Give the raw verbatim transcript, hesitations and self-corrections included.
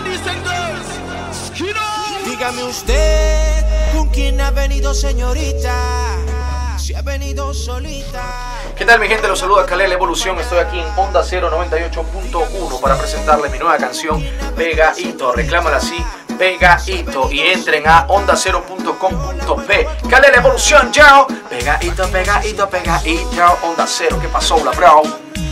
Dígame usted, ¿con quién ha venido, señorita? Si ha venido solita. ¿Qué tal, mi gente? Los saluda Kalel Evolución. Estoy aquí en Onda Cero noventa y ocho punto uno para presentarles mi nueva canción Pegadito. Reclámala así, Pegadito. Y entren a onda cero punto com punto pe. Kalel Evolución, yo. Pegadito, pegadito, pegadito. Onda Cero, ¿qué pasó, la bro?